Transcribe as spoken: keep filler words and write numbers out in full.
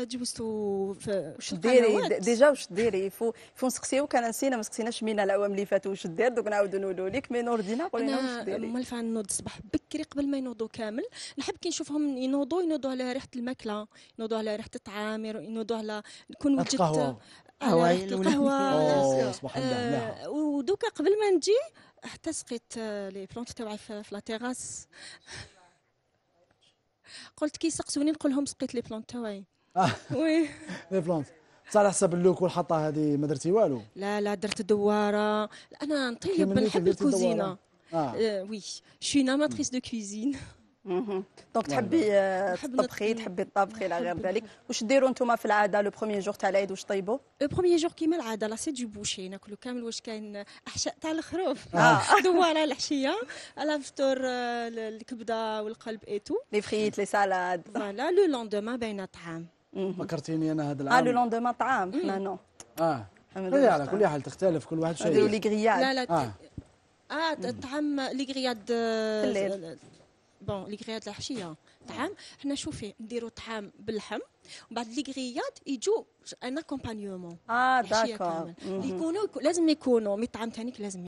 تجوزتو في واش ديري ديجا واش ديري فو فو نسقسيوك انا نسينا ما سقسيناش مينا العوام اللي فاتوا واش دير دوك نعاودوا نقولوا لك مي نور دينا قولي لنا واش ديري. مال فان نوض الصباح بكري قبل ما ينوضوا كامل. نحب كي نشوفهم ينوضوا ينوضوا على ريحه الماكله، ينوضوا على ريحه الطعام، ينوضوا على نكون وجدت القهوة. على ريحه القهوه. اوه صباح الله. آه ودوكا قبل ما نجي حتى سقيت لي بلونت تاعي في لا تيراس. قلت كي يسقسوني نقول لهم سقيت لي بلونت تاعي. وي لي بلونت بصح على حسب اللوك والحطه هذه ما درتي والو. لا لا درت دواره. انا نطيب نحب الكوزينه. اه, آه وي شي ناماتريس دو كوزين. دونك تحبي تطبخي تحبي تطبخي لا غير ذلك. واش ديروا نتوما في العاده لو بروميير جور تاع العيد واش طيبوا؟ لو بروميير جور كيما العاده لا سي دو بوشي ناكلوا كامل واش كاين احشاء تاع الخروف. دواره العشيه على الفطور الكبده والقلب ايتو لي فريت لي سالاد. فوالا لو لوندوما باينه طعام. فكرتيني انا هذا العام. اه لو لوندوما طعام حنا نو. اه هي على كل حال تختلف كل واحد شيء. نديروا لي غرياد. لا لا اه, آه الطعام لي غرياد الليل. بون لي غرياد العشيه طعام. حنا شوفي نديروا طعام باللحم ومن بعد لي غرياد يجوا ان اكومبانيومون. اه داكور يكونوا لازم يكونوا مي الطعام ثاني لازم